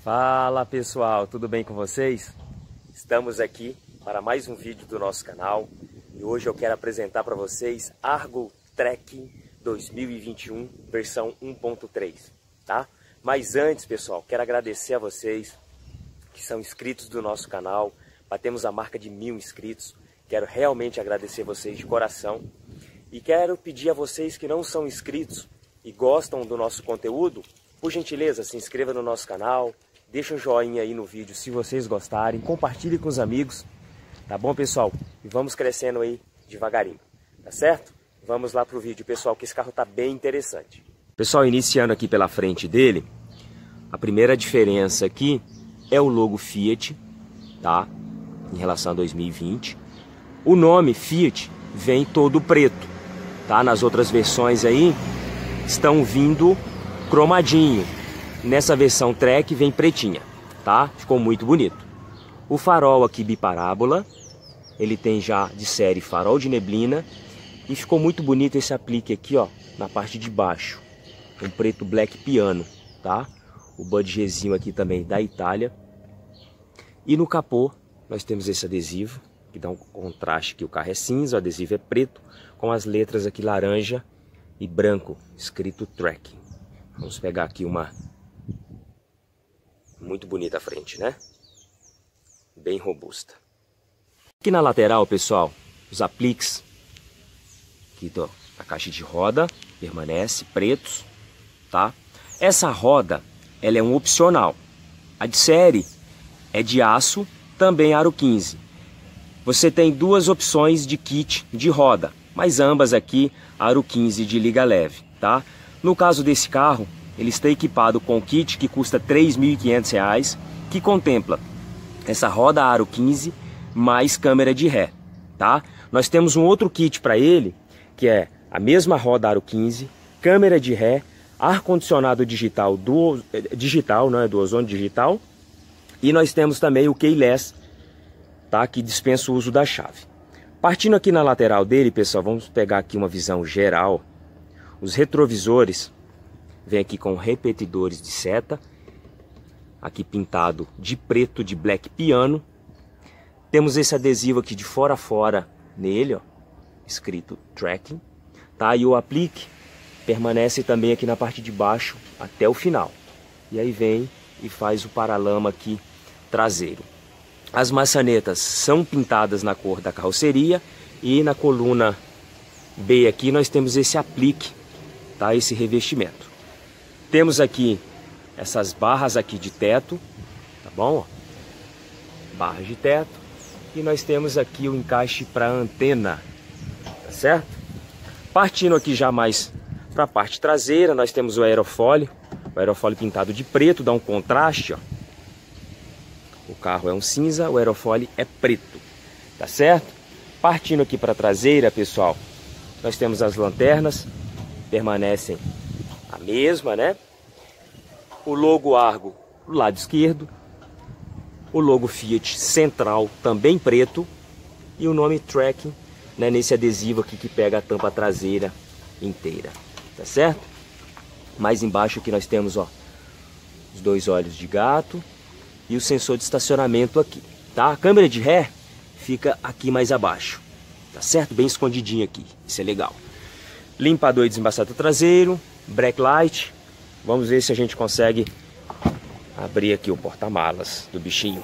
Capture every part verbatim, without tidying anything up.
Fala pessoal, tudo bem com vocês? Estamos aqui para mais um vídeo do nosso canal e hoje eu quero apresentar para vocês Argo Trekking dois mil e vinte e um versão um ponto três, tá? Mas antes, pessoal, quero agradecer a vocês que são inscritos do nosso canal. Batemos a marca de mil inscritos. Quero realmente agradecer vocês de coração e quero pedir a vocês que não são inscritos e gostam do nosso conteúdo, por gentileza, se inscreva no nosso canal. Deixa um joinha aí no vídeo se vocês gostarem, compartilhe com os amigos, tá bom, pessoal? E vamos crescendo aí devagarinho, tá certo? Vamos lá pro vídeo, pessoal, que esse carro tá bem interessante. Pessoal, iniciando aqui pela frente dele, a primeira diferença aqui é o logo Fiat, tá? Em relação a dois mil e vinte. O nome Fiat vem todo preto, tá? Nas outras versões aí estão vindo cromadinho. Nessa versão Trek vem pretinha, tá? Ficou muito bonito. O farol aqui biparábola, ele tem já de série farol de neblina e ficou muito bonito esse aplique aqui, ó, na parte de baixo, um preto black piano, tá? O budgetzinho aqui também da Itália. E no capô nós temos esse adesivo que dá um contraste, que o carro é cinza, o adesivo é preto com as letras aqui laranja e branco escrito Trekking. Vamos pegar aqui uma muito bonita a frente, né? Bem robusta. Aqui na lateral, pessoal, os apliques aqui do, a caixa de roda permanece pretos, tá? Essa roda, ela é um opcional. A de série é de aço, também aro quinze. Você tem duas opções de kit de roda, mas ambas aqui aro quinze de liga leve, tá? No caso desse carro, ele está equipado com o kit que custa três mil e quinhentos reais, que contempla essa roda aro quinze mais câmera de ré, tá? Nós temos um outro kit para ele, que é a mesma roda aro quinze, câmera de ré, ar-condicionado digital, do, digital, não é do ozônio digital, e nós temos também o keyless, tá? Que dispensa o uso da chave. Partindo aqui na lateral dele, pessoal, vamos pegar aqui uma visão geral. Os retrovisores vem aqui com repetidores de seta, aqui pintado de preto, de black piano. Temos esse adesivo aqui de fora a fora nele, ó, escrito Trekking, tá? E o aplique permanece também aqui na parte de baixo até o final. E aí vem e faz o paralama aqui traseiro. As maçanetas são pintadas na cor da carroceria e na coluna B aqui nós temos esse aplique, tá? Esse revestimento. Temos aqui essas barras aqui de teto, tá bom? Barras de teto. E nós temos aqui o encaixe para antena, tá certo? Partindo aqui já mais para a parte traseira, nós temos o aerofólio. O aerofólio pintado de preto, dá um contraste, ó. O carro é um cinza, o aerofólio é preto, tá certo? Partindo aqui para a traseira, pessoal, nós temos as lanternas, permanecem a mesma, né? O logo Argo do lado esquerdo, o logo Fiat central também preto e o nome Trekking, né, nesse adesivo aqui que pega a tampa traseira inteira, tá certo? Mais embaixo aqui nós temos, ó, os dois olhos de gato e o sensor de estacionamento aqui, tá? A câmera de ré fica aqui mais abaixo, tá certo? Bem escondidinho aqui, isso é legal. Limpador e desembaçador traseiro, brake light. Vamos ver se a gente consegue abrir aqui o porta-malas do bichinho.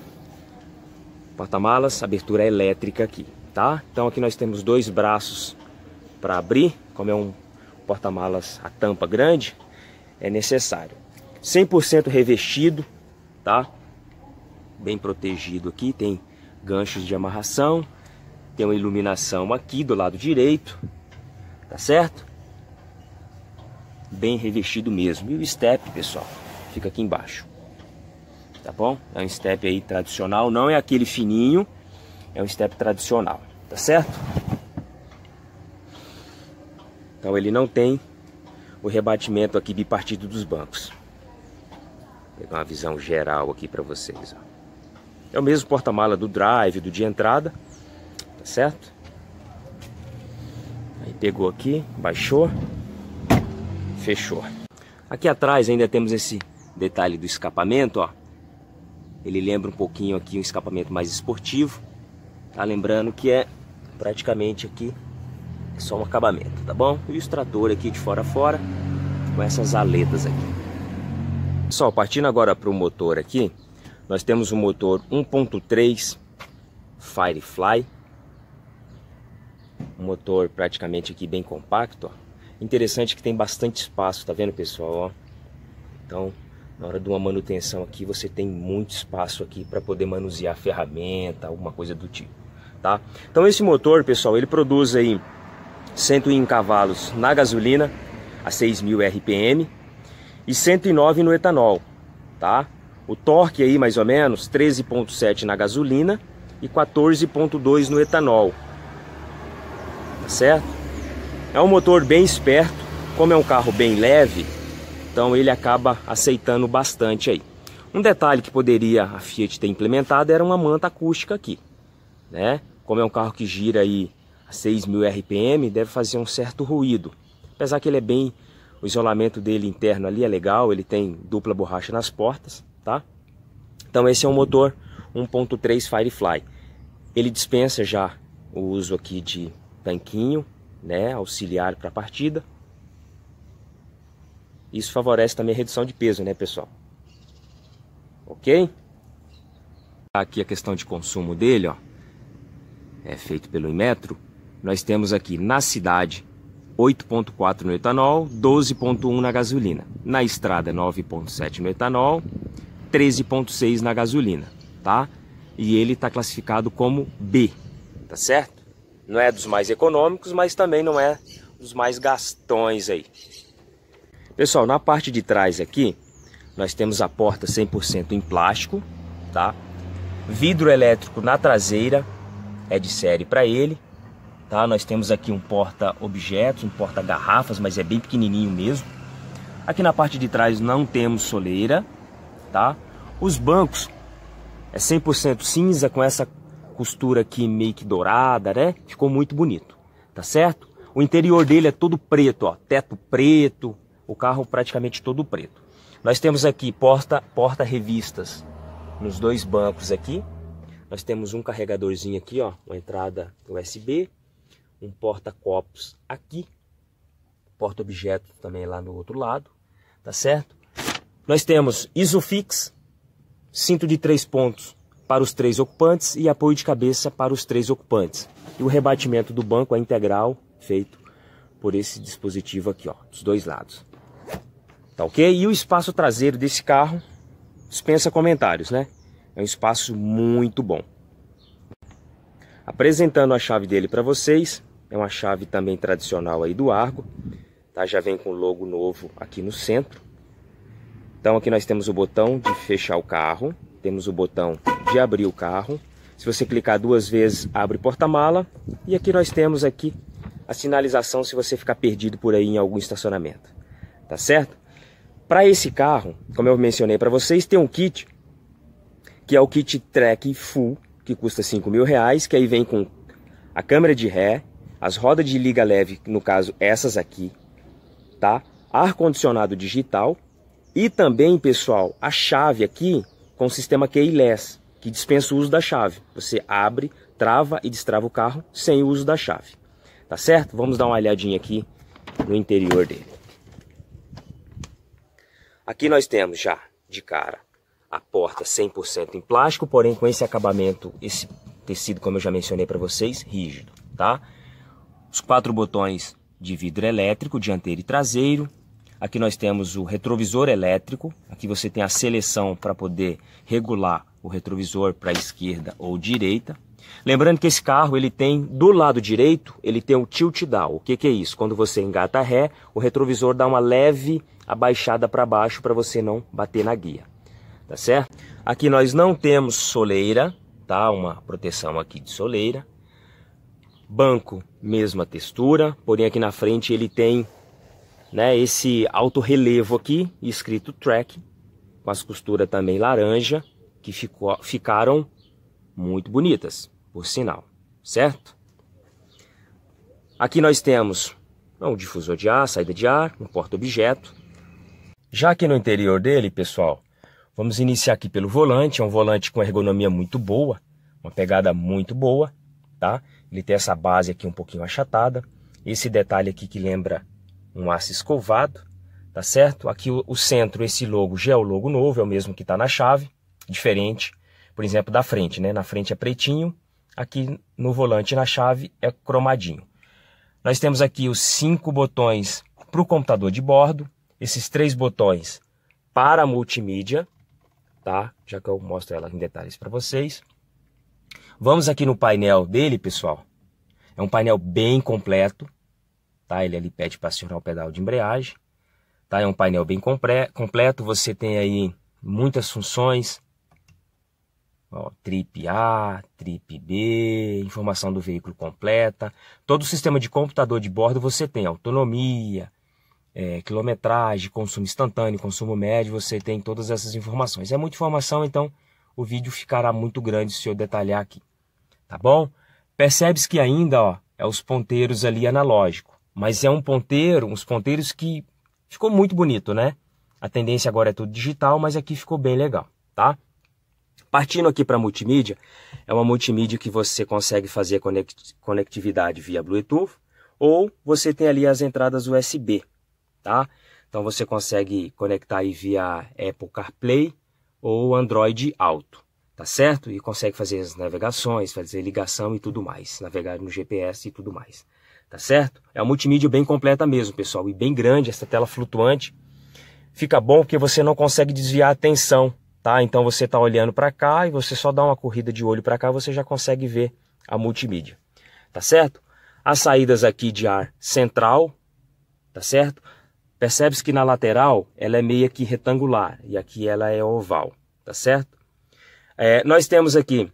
Porta-malas, abertura elétrica aqui, tá? Então aqui nós temos dois braços para abrir, como é um porta-malas a tampa grande, é necessário. cem por cento revestido, tá? Bem protegido aqui, tem ganchos de amarração, tem uma iluminação aqui do lado direito, tá certo? Bem revestido mesmo. E o step, pessoal, fica aqui embaixo, tá bom? É um step aí tradicional, não é aquele fininho, é um step tradicional, tá certo? Então ele não tem o rebatimento aqui bipartido dos bancos. Vou pegar uma visão geral aqui para vocês, ó. É o mesmo porta-mala do drive, do de entrada, tá certo? Aí pegou aqui, baixou, fechou. Aqui atrás ainda temos esse detalhe do escapamento, ó. Ele lembra um pouquinho aqui um escapamento mais esportivo. Tá lembrando que é praticamente aqui só um acabamento, tá bom? E o extrator aqui de fora a fora, com essas aletas aqui. Pessoal, partindo agora para o motor aqui, nós temos um motor um ponto três Firefly. Um motor praticamente aqui bem compacto, ó. Interessante que tem bastante espaço, tá vendo, pessoal? Ó. Então, na hora de uma manutenção aqui, você tem muito espaço aqui para poder manusear ferramenta, alguma coisa do tipo, tá? Então esse motor, pessoal, ele produz aí cento e um cavalos na gasolina a seis mil R P M e cento e nove no etanol, tá? O torque aí mais ou menos treze ponto sete na gasolina e quatorze ponto dois no etanol, tá certo? É um motor bem esperto, como é um carro bem leve, então ele acaba aceitando bastante aí. Um detalhe que poderia a Fiat ter implementado era uma manta acústica aqui, né? Como é um carro que gira aí a seis mil R P M, deve fazer um certo ruído. Apesar que ele é bem, o isolamento dele interno ali é legal, ele tem dupla borracha nas portas, tá? Então esse é um motor um ponto três Firefly. Ele dispensa já o uso aqui de tanquinho, né, auxiliar para a partida. Isso favorece também a redução de peso, né, pessoal? Ok? Aqui a questão de consumo dele, ó, é feito pelo Inmetro. Nós temos aqui na cidade oito ponto quatro no etanol, doze ponto um na gasolina. Na estrada nove ponto sete no etanol, treze ponto seis na gasolina, tá? E ele está classificado como B, tá certo? Não é dos mais econômicos, mas também não é dos mais gastões aí. Pessoal, na parte de trás aqui, nós temos a porta cem por cento em plástico, tá? Vidro elétrico na traseira, é de série para ele, tá? Nós temos aqui um porta-objetos, um porta-garrafas, mas é bem pequenininho mesmo. Aqui na parte de trás não temos soleira, tá? Os bancos é cem por cento cinza com essa costura aqui meio que dourada, né? Ficou muito bonito, tá certo? O interior dele é todo preto, ó, teto preto. O carro praticamente todo preto. Nós temos aqui porta, porta revistas nos dois bancos aqui. Nós temos um carregadorzinho aqui, ó, uma entrada U S B, um porta-copos aqui, porta-objetos também lá no outro lado, tá certo? Nós temos Isofix, cinto de três pontos para os três ocupantes e apoio de cabeça para os três ocupantes. E o rebatimento do banco é integral, feito por esse dispositivo aqui, ó, dos dois lados. Tá ok? E o espaço traseiro desse carro dispensa comentários, né? É um espaço muito bom. Apresentando a chave dele para vocês, é uma chave também tradicional aí do Argo, tá? Já vem com o logo novo aqui no centro. Então aqui nós temos o botão de fechar o carro, temos o botão de abrir o carro. Se você clicar duas vezes, abre porta-mala. E aqui nós temos aqui a sinalização se você ficar perdido por aí em algum estacionamento, tá certo? Para esse carro, como eu mencionei para vocês, tem um kit, que é o kit Track Full, que custa cinco mil reais, que aí vem com a câmera de ré, as rodas de liga leve, no caso essas aqui, tá? Ar-condicionado digital e também, pessoal, a chave aqui com o sistema keyless, que dispensa o uso da chave. Você abre, trava e destrava o carro sem o uso da chave, tá certo? Vamos dar uma olhadinha aqui no interior dele. Aqui nós temos já, de cara, a porta cem por cento em plástico, porém com esse acabamento, esse tecido, como eu já mencionei para vocês, rígido, tá? Os quatro botões de vidro elétrico, dianteiro e traseiro. Aqui nós temos o retrovisor elétrico. Aqui você tem a seleção para poder regular o retrovisor para a esquerda ou direita. Lembrando que esse carro, ele tem, do lado direito, ele tem o tilt down. O que que é isso? Quando você engata ré, o retrovisor dá uma leve abaixada para baixo para você não bater na guia, tá certo? Aqui nós não temos soleira, tá? Uma proteção aqui de soleira. Banco, mesma textura, porém aqui na frente ele tem, né, esse alto relevo aqui, escrito Track, com as costuras também laranja, que ficou, ficaram muito bonitas, por sinal, certo? Aqui nós temos um difusor de ar, saída de ar, um porta-objeto. Já aqui no interior dele, pessoal, vamos iniciar aqui pelo volante. É um volante com ergonomia muito boa, uma pegada muito boa, tá? Ele tem essa base aqui um pouquinho achatada. Esse detalhe aqui que lembra um aço escovado, tá certo? Aqui o, o centro, esse logo já é o logo novo, é o mesmo que está na chave, diferente, por exemplo, da frente, né? Na frente é pretinho, aqui no volante na chave é cromadinho. Nós temos aqui os cinco botões para o computador de bordo, esses três botões para a multimídia, tá? Já que eu mostro ela em detalhes para vocês. Vamos aqui no painel dele, pessoal. É um painel bem completo, tá? Ele ali pede para acionar o pedal de embreagem, tá? É um painel bem completo, você tem aí muitas funções, ó, trip A, trip B, informação do veículo completa. Todo o sistema de computador de bordo você tem autonomia, é, quilometragem, consumo instantâneo, consumo médio, você tem todas essas informações. É muita informação, então o vídeo ficará muito grande se eu detalhar aqui, tá bom? Percebe-se que ainda, ó, é os ponteiros ali analógico, mas é um ponteiro, uns ponteiros que ficou muito bonito, né? A tendência agora é tudo digital, mas aqui ficou bem legal, tá? Partindo aqui para a multimídia, é uma multimídia que você consegue fazer conectividade via Bluetooth, ou você tem ali as entradas U S B, tá? Então você consegue conectar aí via Apple CarPlay ou Android Auto, tá certo? E consegue fazer as navegações, fazer ligação e tudo mais, navegar no G P S e tudo mais, tá certo? É uma multimídia bem completa mesmo, pessoal, e bem grande, essa tela flutuante. Fica bom porque você não consegue desviar a atenção, tá? Então você está olhando para cá e você só dá uma corrida de olho para cá, você já consegue ver a multimídia, tá certo? As saídas aqui de ar central, tá certo? Percebe-se que na lateral ela é meio que retangular e aqui ela é oval, tá certo? É, nós temos aqui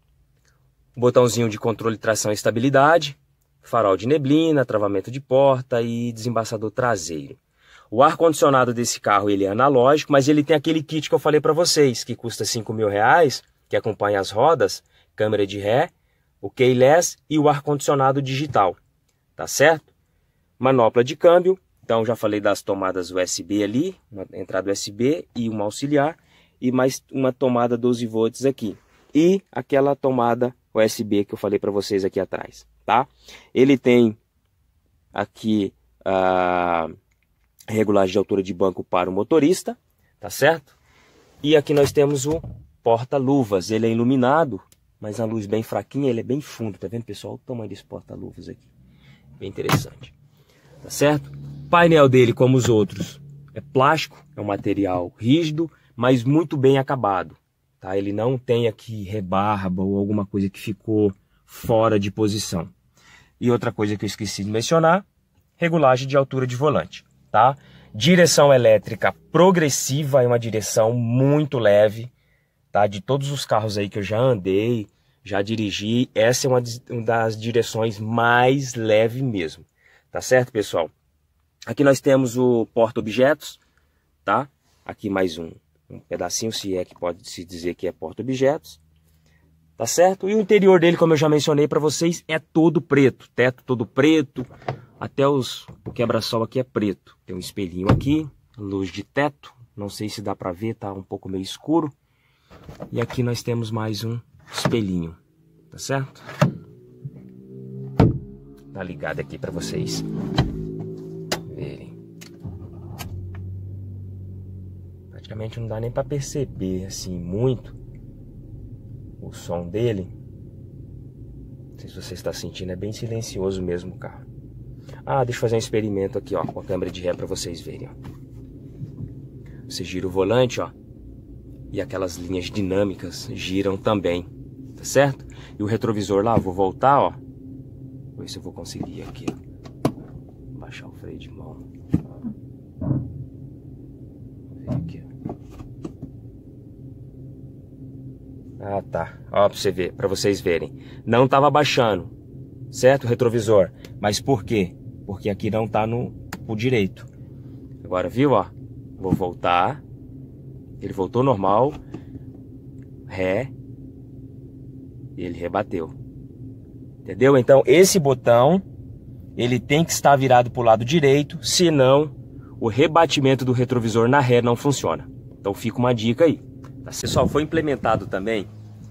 o botãozinho de controle de tração e estabilidade, farol de neblina, travamento de porta e desembaçador traseiro. O ar-condicionado desse carro ele é analógico, mas ele tem aquele kit que eu falei para vocês, que custa cinco mil reais, que acompanha as rodas, câmera de ré, o keyless e o ar-condicionado digital, tá certo? Manopla de câmbio, então já falei das tomadas U S B ali, uma entrada U S B e uma auxiliar, e mais uma tomada doze volts aqui. E aquela tomada U S B que eu falei para vocês aqui atrás, tá? Ele tem aqui a regulagem de altura de banco para o motorista, tá certo? E aqui nós temos o porta-luvas, ele é iluminado, mas a luz bem fraquinha, ele é bem fundo, tá vendo, pessoal? O tamanho desse porta-luvas aqui, bem interessante, tá certo? O painel dele, como os outros, é plástico, é um material rígido, mas muito bem acabado, tá? Ele não tem aqui rebarba ou alguma coisa que ficou fora de posição. E outra coisa que eu esqueci de mencionar, regulagem de altura de volante, tá? Direção elétrica progressiva, é uma direção muito leve, tá? De todos os carros aí que eu já andei, já dirigi, essa é uma das direções mais leve mesmo, tá certo, pessoal? Aqui nós temos o porta-objetos, tá? Aqui mais um, um pedacinho, se é que pode se dizer que é porta-objetos, tá certo? E o interior dele, como eu já mencionei para vocês, é todo preto, teto todo preto, até os, o quebra-sol aqui é preto. Tem um espelhinho aqui, luz de teto, não sei se dá para ver, tá um pouco meio escuro. E aqui nós temos mais um espelhinho, tá certo? Tá ligado aqui para vocês verem. Praticamente não dá nem para perceber assim muito o som dele. Não sei se você está sentindo, é bem silencioso mesmo o carro. Ah, deixa eu fazer um experimento aqui, ó, com a câmera de ré para vocês verem, ó. Você gira o volante, ó, e aquelas linhas dinâmicas giram também, tá certo? E o retrovisor lá, vou voltar, ó. Vou ver se eu vou conseguir aqui, ó. Baixar o freio de mão. Vou ver aqui, ó. Ah, tá. Ó, pra você ver, pra vocês verem. Não tava baixando, certo? O retrovisor. Mas por quê? Porque aqui não tá no pro direito. Agora, viu, ó? Vou voltar. Ele voltou normal. Ré. E ele rebateu. Entendeu? Então, esse botão, ele tem que estar virado pro lado direito, senão o rebatimento do retrovisor na ré não funciona. Então fica uma dica aí. Pessoal, foi implementado também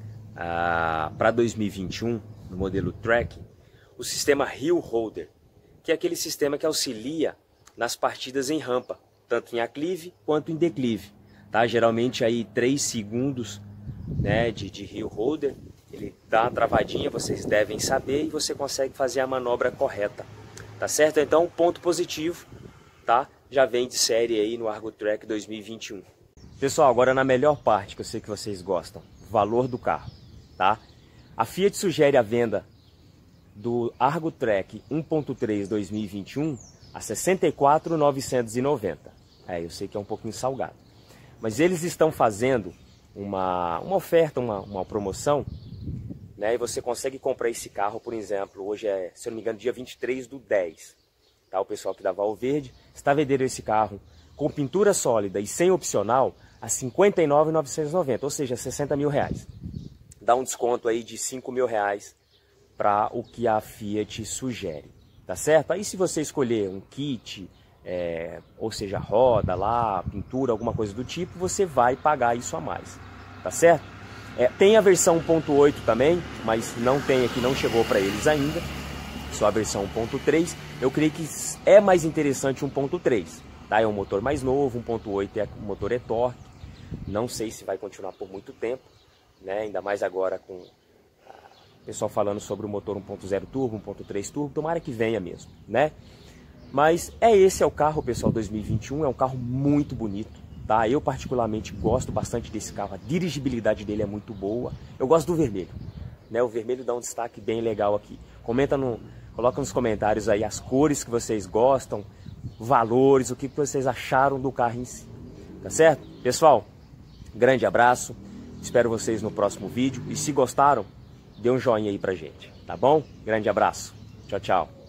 ah, para dois mil e vinte e um, no modelo Track, o sistema Hill Holder, que é aquele sistema que auxilia nas partidas em rampa, tanto em aclive quanto em declive. Tá? Geralmente aí três segundos, né, de, de Hill Holder, ele dá uma travadinha, vocês devem saber, e você consegue fazer a manobra correta. Tá certo? Então, ponto positivo, tá? Já vem de série aí no Argo Track dois mil e vinte e um. Pessoal, agora na melhor parte que eu sei que vocês gostam, valor do carro, tá? A Fiat sugere a venda do Argo Track um ponto três dois mil e vinte e um a sessenta e quatro mil novecentos e noventa. É, eu sei que é um pouquinho salgado. Mas eles estão fazendo uma, uma oferta, uma, uma promoção, né? E você consegue comprar esse carro, por exemplo, hoje é, se eu não me engano, dia vinte e três do dez. Tá? O pessoal aqui da Val Verde está vendendo esse carro com pintura sólida e sem opcional a cinquenta e nove mil novecentos e noventa, ou seja, sessenta mil reais. Dá um desconto aí de cinco mil reais para o que a Fiat sugere, tá certo? Aí se você escolher um kit, é, ou seja, roda lá, pintura, alguma coisa do tipo, você vai pagar isso a mais, tá certo? É, tem a versão um ponto oito também, mas não tem aqui, não chegou para eles ainda, só a versão um ponto três. Eu creio que é mais interessante um ponto três, tá? É um motor mais novo, um ponto oito é, o motor é torque, não sei se vai continuar por muito tempo, né? Ainda mais agora com o pessoal falando sobre o motor um ponto zero turbo, um ponto três turbo, tomara que venha mesmo, né? Mas é esse é o carro, pessoal, dois mil e vinte e um, é um carro muito bonito, tá? Eu particularmente gosto bastante desse carro, a dirigibilidade dele é muito boa. Eu gosto do vermelho, né? O vermelho dá um destaque bem legal aqui. Comenta no, coloca nos comentários aí as cores que vocês gostam, valores, o que vocês acharam do carro em si, tá certo? Pessoal, grande abraço, espero vocês no próximo vídeo e se gostaram, dê um joinha aí pra gente, tá bom? Grande abraço, tchau, tchau.